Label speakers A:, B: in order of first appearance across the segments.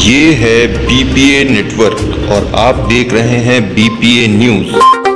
A: ये है BPA network और आप देख रहे हैं बीपीए न्यूज।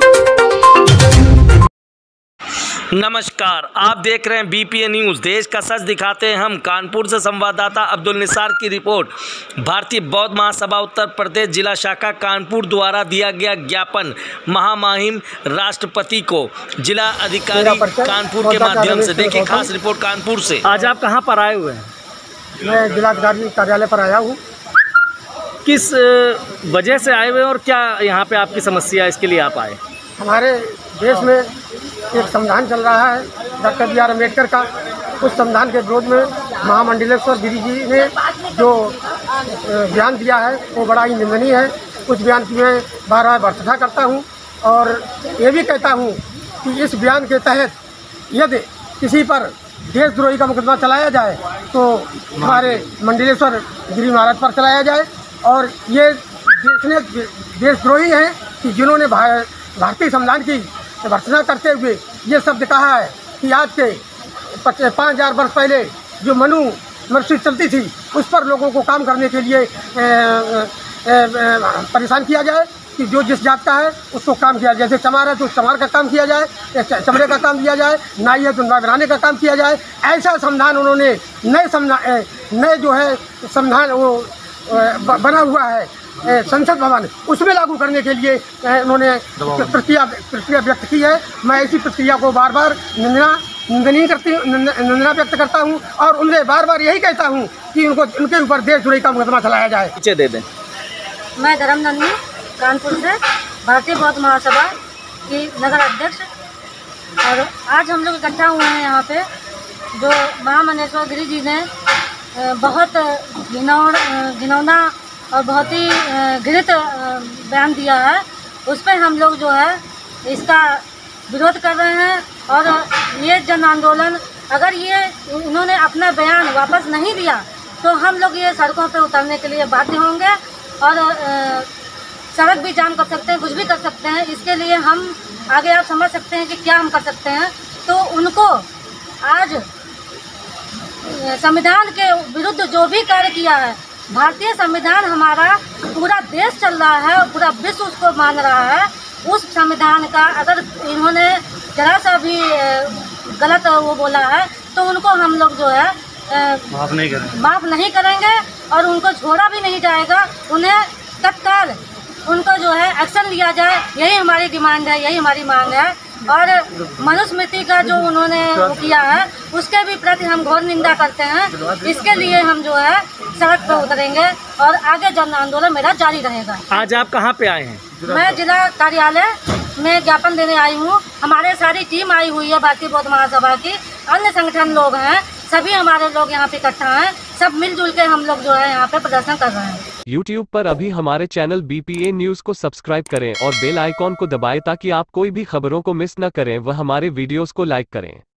B: नमस्कार, आप देख रहे हैं बीपीए न्यूज़। देश का सच दिखाते हैं हम। कानपुर से संवाददाता अब्दुल निसार की रिपोर्ट। भारतीय बौद्ध महासभा उत्तर प्रदेश जिला शाखा कानपुर द्वारा दिया गया ज्ञापन महामहिम राष्ट्रपति को जिला अधिकारी कानपुर के माध्यम से। देखिए खास रिपोर्ट कानपुर से। आज आप कहां पर आए हुए हैं?
C: मैं जिलाधिकारी कार्यालय पर आया हूँ।
B: किस वजह से आए हुए और क्या यहाँ पे आपकी समस्या है, इसके लिए आप आए?
C: हमारे देश में एक संविधान चल रहा है डॉक्टर B.R. अम्बेडकर का। उस संविधान के विरोध में महामंडलेश्वर गिरी जी ने जो बयान दिया है वो बड़ा ही निंदनीय है। उस बयान की मैं बार बार भर्त्सना करता हूँ और ये भी कहता हूँ कि इस बयान के तहत यदि किसी पर देशद्रोही का मुकदमा चलाया जाए तो हमारे मंडलेश्वर गिरी महाराज पर चलाया जाए। और ये देशद्रोही हैं कि जिन्होंने भारतीय संविधान की भर्त्सना करते हुए ये शब्द कहा है कि आज के 5000 वर्ष पहले जो मनुस्मृति चलती थी उस पर लोगों को काम करने के लिए परेशान किया जाए कि जो जिस जात का है उसको काम किया जाए। जैसे चमार है तो चमार का काम किया जाए, चमड़े का काम किया जाए, नाई है तो नाई बनाने का काम किया जाए। ऐसा संविधान उन्होंने नए जो है संविधान वो बना हुआ है संसद भवन, उसमें लागू करने के लिए उन्होंने प्रतिक्रिया व्यक्त की है। मैं इसी प्रतिक्रिया को बार बार निंदना व्यक्त करता हूं और उनसे बार बार यही कहता हूं कि उनके ऊपर देशद्रोही का मुकदमा चलाया जाए।
B: पीछे दे दें।
D: मैं धर्मनंदी कानपुर से भारतीय बौद्ध महासभा की नगर अध्यक्ष, और आज हम लोग इकट्ठा हुए हैं यहाँ पे। जो महामंडलेश्वर गिरी जी ने बहुत घिनौना और बहुत ही घृणित बयान दिया है, उस पर हम लोग जो है इसका विरोध कर रहे हैं। और ये जन आंदोलन, अगर ये उन्होंने अपना बयान वापस नहीं दिया तो हम लोग ये सड़कों पे उतरने के लिए बाध्य होंगे और सड़क भी जाम कर सकते हैं, कुछ भी कर सकते हैं। इसके लिए हम आगे आप समझ सकते हैं कि क्या हम कर सकते हैं। तो उनको आज संविधान के विरुद्ध जो भी कार्य किया है, भारतीय संविधान हमारा पूरा देश चल रहा है और पूरा विश्व उसको मान रहा है। उस संविधान का अगर इन्होंने जरा सा भी गलत वो बोला है तो उनको हम लोग जो है माफ़ नहीं करेंगे और उनको छोड़ा भी नहीं जाएगा। उन्हें तत्काल उनको जो है एक्शन लिया जाए, यही हमारी डिमांड है, यही हमारी मांग है। और मनुस्मृति का जो उन्होंने वो किया है उसके भी प्रति हम घोर निंदा करते हैं। इसके लिए हम जो है सड़क पर उतरेंगे और आगे जन आंदोलन मेरा जारी रहेगा।
B: आज आप कहाँ पे आए हैं?
D: मैं जिला कार्यालय में ज्ञापन देने आई हूँ। हमारे सारी टीम आई हुई है भारतीय बौद्ध महासभा की, अन्य संगठन लोग हैं, सभी हमारे लोग यहाँ पे इकट्ठा हैं। सब मिलजुल के हम लोग जो है यहाँ पे प्रदर्शन कर रहे हैं।
E: YouTube पर अभी हमारे चैनल बीपीए न्यूज़ को सब्सक्राइब करें और बेल आइकॉन को दबाएं ताकि आप कोई भी खबरों को मिस न करें व हमारे वीडियोस को लाइक करें।